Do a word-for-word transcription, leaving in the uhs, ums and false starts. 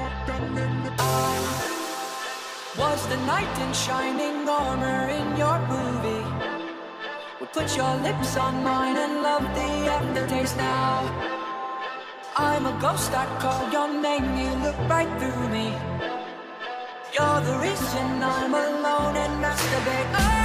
Was the knight in shining armor in your movie? Well, put your lips on mine and love the aftertaste now. I'm a ghost, I call your name, you look right through me. You're the reason I'm alone and masturbate.